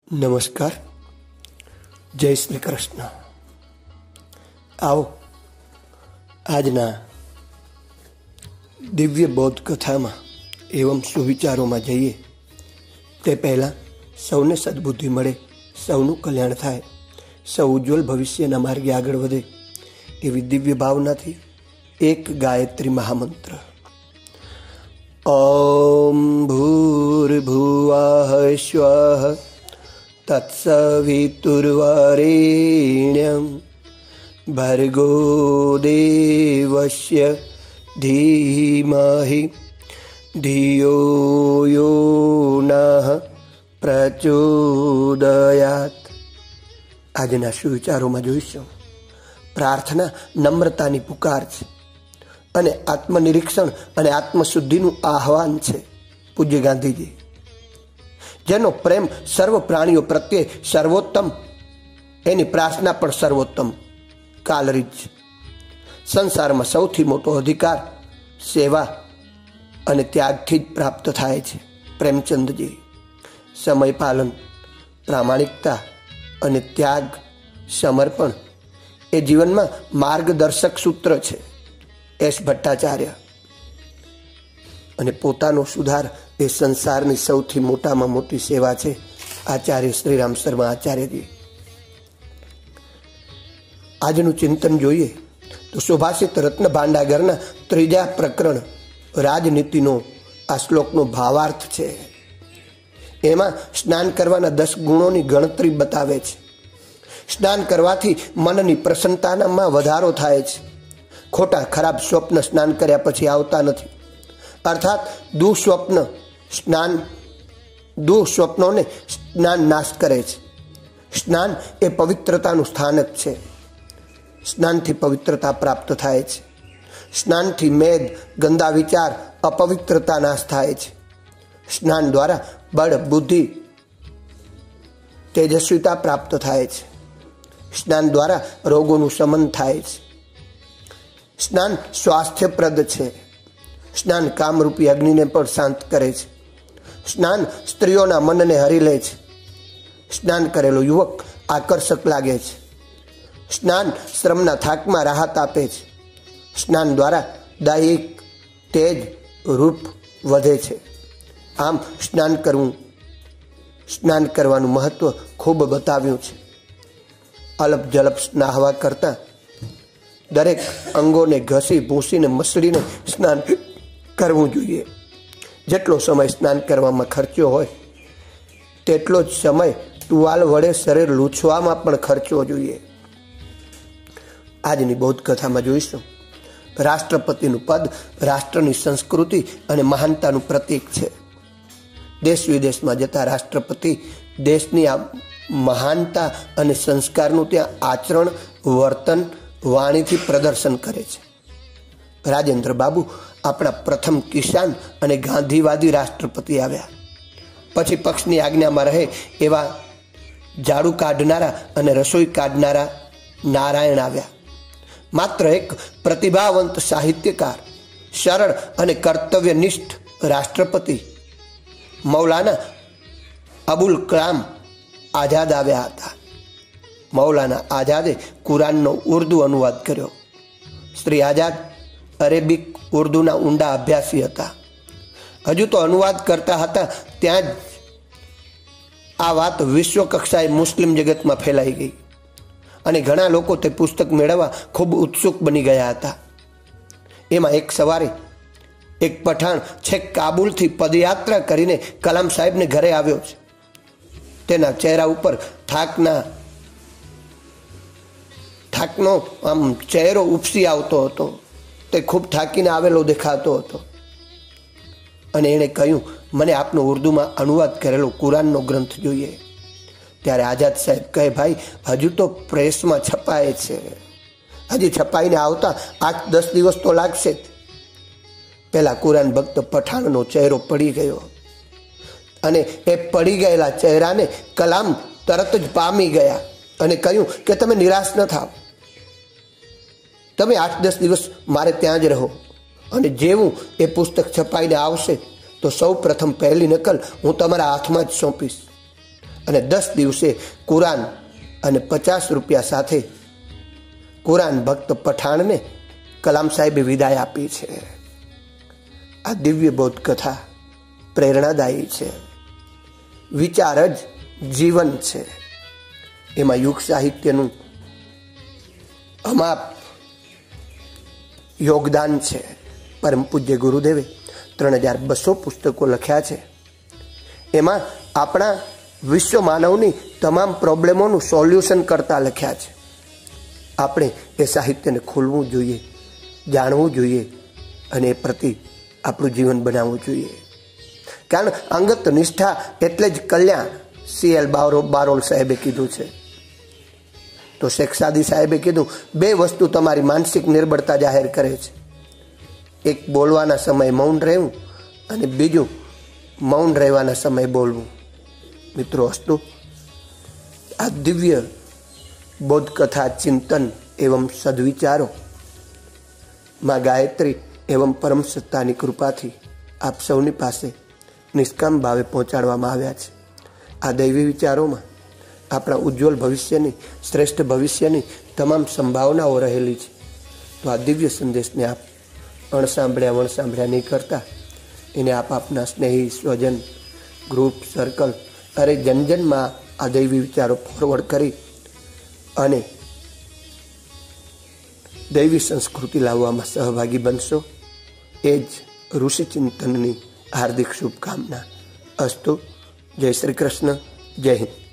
નમસ્કાર, જય શ્રી કૃષ્ણ। આવો આજના દિવ્ય બૌદ્ધ કથામાં એવમ સુવિચારોમાં જઈએ તે પહેલાં સૌને સદબુદ્ધિ મળે, સૌનું કલ્યાણ થાય, સૌ ઉજ્જવલ ભવિષ્યના માર્ગે આગળ વધે એવી દિવ્ય ભાવનાથી એક ગાયત્રી મહામંત્ર। ઓમ ભૂર્ભુવઃ સ્વઃ તત્સવિતુર્વરેણ્યં ભર્ગો દેવસ્ય ધીમહિ ધિયો યો નઃ પ્રચોદયાત। આજના સુવિચારોમાં જોઈશું પ્રાર્થના નમ્રતાની પુકાર છે અને આત્મનિરીક્ષણ અને આત્મશુદ્ધિનું આહવાન છે। પૂજ્ય ગાંધીજી, જેનો પ્રેમ સર્વ પ્રાણીઓ પ્રત્યે સર્વોત્તમ, એની પ્રાર્થના પણ સર્વોત્તમ કાલરીજ। સંસારમાં સૌથી મોટો અધિકાર સેવા અને ત્યાગથી જ પ્રાપ્ત થાય છે। પ્રેમચંદજી, સમય પાલન, પ્રામાણિકતા અને ત્યાગ, સમર્પણ એ જીવનમાં માર્ગદર્શક સૂત્ર છે। એસ ભટ્ટાચાર્ય, અને પોતાનો સુધાર એ સંસારની સૌથી મોટામાં મોટી સેવા છે। આચાર્ય શ્રીરામ શર્મા આચાર્યજી। આજનું ચિંતન જોઈએ તો સુભાષિત રત્ન ભાંડાગરના 3જા પ્રકરણ રાજનીતિનો આ શ્લોકનો ભાવાર્થ છે। એમાં સ્નાન કરવાના 10 ગુણોની ગણતરી બતાવે છે। સ્નાન કરવાથી મનની પ્રસન્નતામાં વધારો થાય છે। ખોટા ખરાબ સ્વપ્ન સ્નાન કર્યા પછી આવતા નથી, અર્થાત દુઃસ્વપ્નોને સ્નાન નાશ કરે છે। સ્નાન એ પવિત્રતાનું સ્થાનક છે। સ્નાનથી પવિત્રતા પ્રાપ્ત થાય છે। સ્નાનથી મેદ, ગંદા વિચાર, અપવિત્રતા નાશ થાય છે। સ્નાન દ્વારા બળ, બુદ્ધિ, તેજસ્વીતા પ્રાપ્ત થાય છે। સ્નાન દ્વારા રોગોનું શમન થાય છે। સ્નાન સ્વાસ્થ્યપ્રદ છે। સ્નાન કામરૂપી અગ્નિને પણ શાંત કરે છે। સ્નાન સ્ત્રીઓના મનને હરી લે છે। સ્નાન કરેલો યુવક આકર્ષક લાગે છે। સ્નાન શ્રમના થાકમાં રાહત આપે છે। સ્નાન દ્વારા દૈહિક તેજ, રૂપ વધે છે। આમ સ્નાન કરવાનું મહત્વ ખૂબ બતાવ્યું છે। અલપ જલપ નાહવા કરતા દરેક અંગોને ઘસી ભૂંસીને મસળીને સ્નાન કરવું જોઈએ। જેટલો સમય સ્નાન કરવામાં ખર્ચ્યો હોય તેટલો જ સમય ટુવાલ વડે શરીર લૂછવામાં પણ ખર્ચવો જોઈએ। આજની બૌદ્ધ કથામાં જોઈશું રાષ્ટ્રપતિનું પદ રાષ્ટ્રની સંસ્કૃતિ અને મહાનતાનું પ્રતીક છે। દેશ વિદેશમાં જતા રાષ્ટ્રપતિ દેશની આ મહાનતા અને સંસ્કારનું ત્યાં આચરણ, વર્તન, વાણીથી પ્રદર્શન કરે છે। રાજેન્દ્ર બાબુ આપણા પ્રથમ કિસાન અને ગાંધીવાદી રાષ્ટ્રપતિ આવ્યા। પછી પક્ષની આજ્ઞામાં રહે એવા ઝાડુ કાઢનારા અને રસોઈ કાઢનારા નારાયણ આવ્યા। માત્ર એક પ્રતિભાવંત સાહિત્યકાર, સરળ અને કર્તવ્યનિષ્ઠ રાષ્ટ્રપતિ મૌલાના અબુલ કલામ આઝાદ આવ્યા હતા। મૌલાના આઝાદે કુરાનનો ઉર્દુ અનુવાદ કર્યો। શ્રી આઝાદ અરેબિક ઉર્દુના ઊંડા અભ્યાસી હતા। હજુ તો અનુવાદ કરતા હતા ત્યાં જ આ વાત વિશ્વ કક્ષાએ મુસ્લિમ જગતમાં ફેલાઈ ગઈ અને ઘણા લોકો તે પુસ્તક મેળવવા ખૂબ ઉત્સુક બની ગયા હતા। એમાં એક સવારે એક પઠાણ છેક કાબુલથી પદયાત્રા કરીને કલામ સાહેબને ઘરે આવ્યો છે। તેના ચહેરા ઉપર થાકનો આમ ચહેરો ઉપસી આવતો હતો। તે ખૂબ થાકીને આવેલો દેખાતો હતો અને એણે કહ્યું, મને આપનો ઉર્દુમાં અનુવાદ કરેલો કુરાનનો ગ્રંથ જોઈએ। ત્યારે આઝાદ સાહેબ કહે, ભાઈ હજુ તો પ્રેસમાં છપાય છે, હજી છપાઈને આવતા 8-10 દિવસ તો લાગશે જ। પેલા કુરાન ભક્ત પઠાણનો ચહેરો પડી ગયો અને એ પડી ગયેલા ચહેરાને કલામ તરત જ પામી ગયા અને કહ્યું કે તમે નિરાશ ન થાવ, તમે 8-10 દિવસ મારે ત્યાં જ રહો અને જેવું એ પુસ્તક છપાઈને આવશે તો સૌ પ્રથમ પહેલી નકલ હું તમારા હાથમાં જ સોંપીશ અને 10 દિવસે કુરાન અને 50 રૂપિયા સાથે કુરાન ભક્ત પઠાણને કલામ સાહેબે વિદાય આપી છે. આ દિવ્ય બોધ કથા પ્રેરણાદાયી છે. વિચાર જ જીવન છે. એમાં યુગ સાહિત્યનું અમાપ યોગદાન છે. પરમ પૂજ્ય ગુરુદેવે 3200 પુસ્તકો લખ્યા છે. એમાં આપણા વિશ્વ માનવની તમામ પ્રોબ્લેમોનું સોલ્યુશન કરતા લખ્યા છે. આપણે એ સાહિત્યને ખોલવું જોઈએ, જાણવું જોઈએ અને એ પ્રતિ આપણું જીવન બનાવવું જોઈએ. કારણ અંગત નિષ્ઠા એટલે જ કલ્યાણ, CL બારોલ સાહેબે કીધું છે. તો શેખ સાદી સાહેબે કીધું 2 વસ્તુ તમારી માનસિક નિર્બળતા જાહેર કરે છે. એક બોલવાના સમયે મૌન રહેવું અને બીજું મૌન રહેવાના સમયે બોલવું. મિત્રો, અસ્તુ આ દિવ્ય બોધકથા ચિંતન એવં સદવિચારો માં ગાયત્રી એવં પરમ સત્તાની કૃપાથી આપ સૌની પાસે નિષ્કામ ભાવે પહોંચાડવામાં આવ્યા છે. આ દૈવી વિચારોમાં આપણા ઉજ્જવલ ભવિષ્યની, શ્રેષ્ઠ ભવિષ્યની તમામ સંભાવનાઓ રહેલી છે. તો આ દિવ્ય સંદેશને આપ વણસાંભળ્યા નહીં કરતા એને આપ આપના સ્નેહી, સ્વજન, ગ્રુપ, સર્કલ અરે જનજનમાં આ દૈવી વિચારો ફોરવર્ડ કરી અને દૈવી સંસ્કૃતિ લાવવામાં સહભાગી બનશો. એ જ ઋષિ ચિંતનની હાર્દિક શુભકામના. અસ્તુ. જય શ્રી કૃષ્ણ. જય હિન્દ.